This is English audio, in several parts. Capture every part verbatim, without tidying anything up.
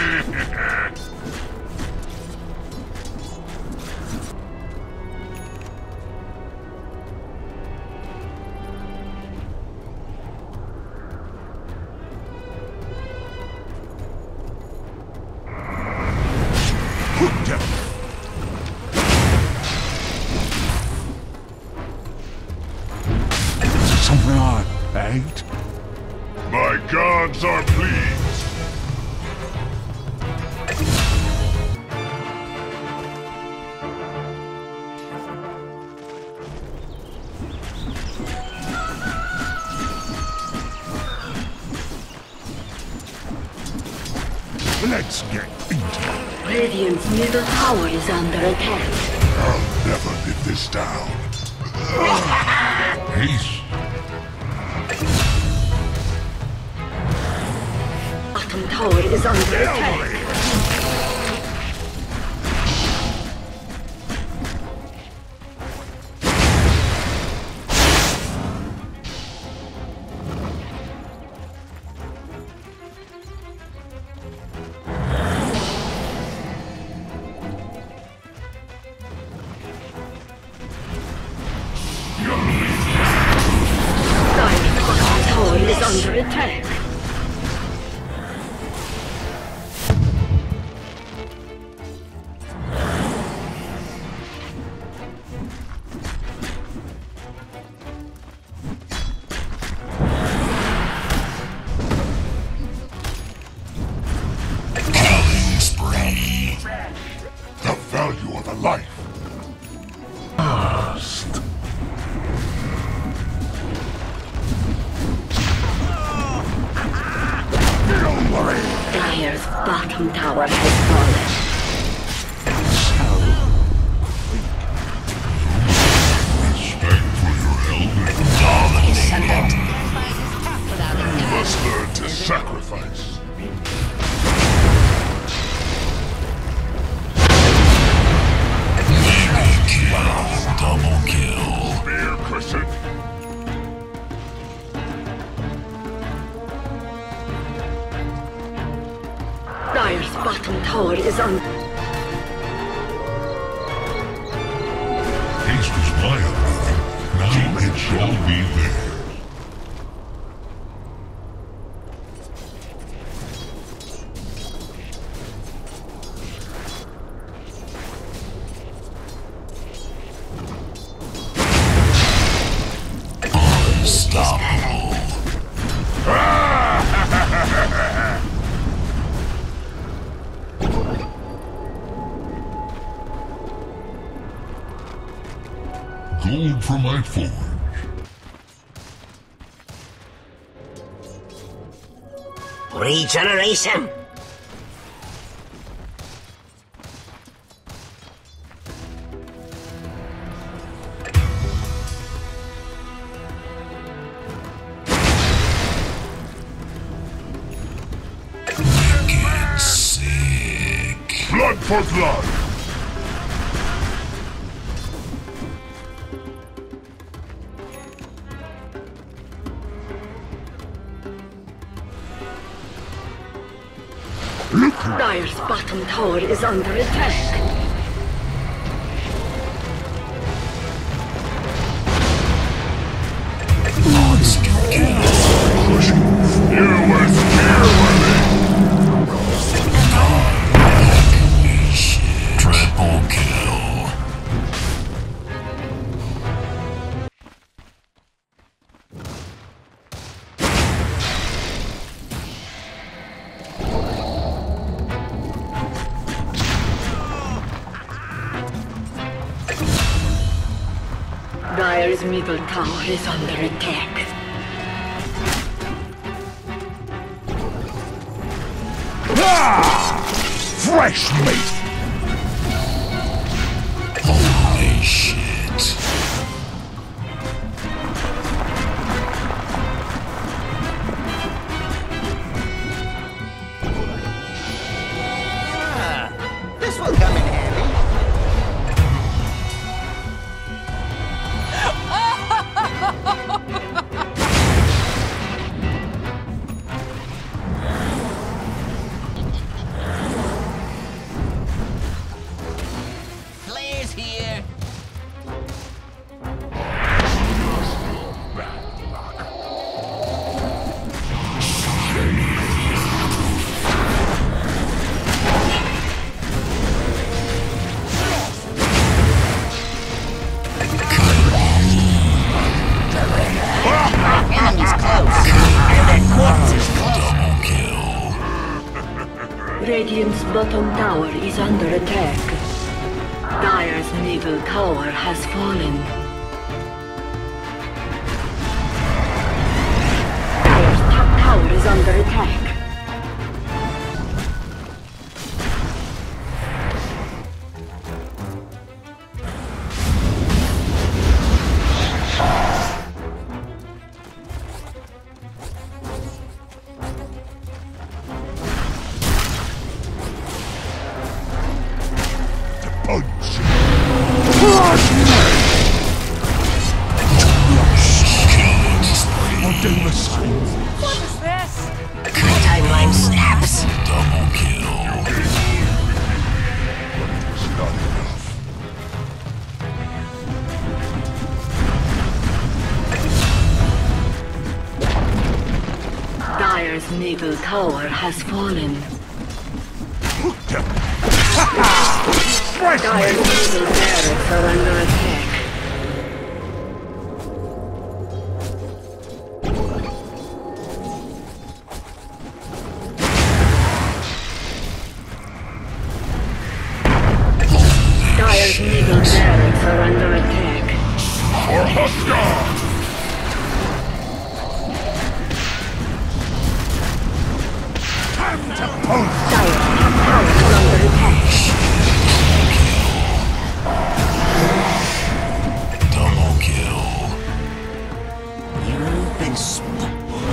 Something I ate? My gods are pleased. Let's get into it. Radiant's middle tower is under attack. I'll never live this down. Peace. Bottom tower is under attack. Is under attack. Killing spree. The value of a life. Lost. Don't worry. Dire's bottom tower has fallen. Respect for your elder. Dominating. You must learn to sacrifice. Mega kill. Double kill. Spear crescent. Dire's bottom tower is on. Haste is my undoing. Now it shall be theirs. Unstoppable. Gold for my forge. Regeneration. Wicked sick. Blood for blood. Dire's bottom tower is under attack. Monster kill. Crushing. You were spear-worthy. Triple kill. Dire's middle tower is under attack. Ah! Fresh meat! Holy shit. Ah, this will come in handy. Radiant's bottom tower is under attack. Dire's middle tower has fallen. Dire's top tower is under attack. Timeline snaps. Double kill. Not enough. Dire's middle tower has fallen. Fresh Dire's meat! middle barracks are under attack. Dire's middle barracks are under attack. For Huskar! Time to post! Dire's top tower is under attack. Double kill. You've been spotted.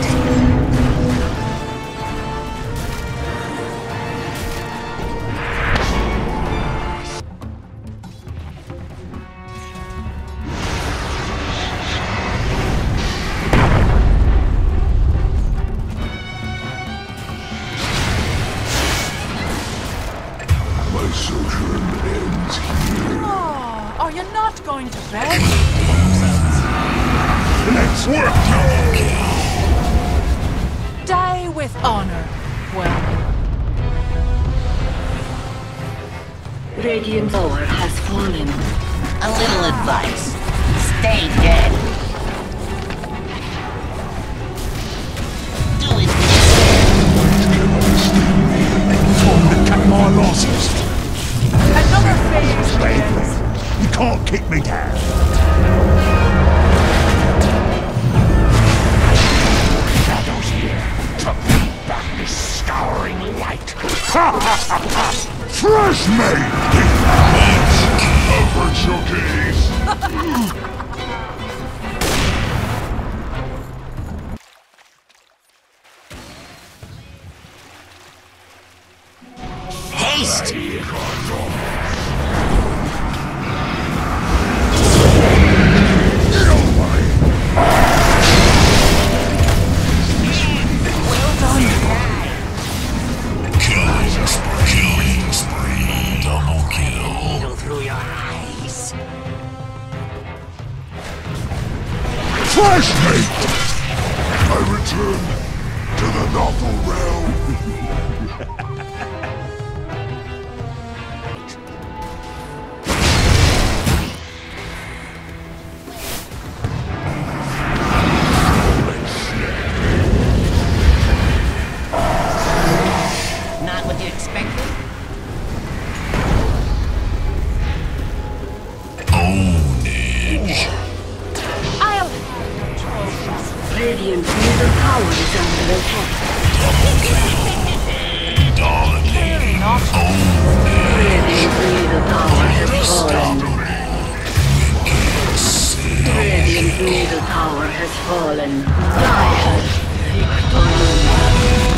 My sojourn ends here. Oh, are you not going to bed? Let's work! Die with honor. Well, Radiant tower has fallen. A little advice. Stay dead. Do it. Time to cut my losses. another phase Stay begins. there. You can't kick me down. Shadows here to beat back this scouring light. Ha ha ha ha! Fresh meat! Cover showcase. Haste. Killing spree. Killing spree. Double kill. Needle through your eyes. Fresh meat! I return to the novel realm. Not what you expected? Ownage. I'll have control. Radiant's middle tower is under attack. Dominating. Not Radiant's middle tower has fallen. Radiant's middle tower has fallen. Dire victory.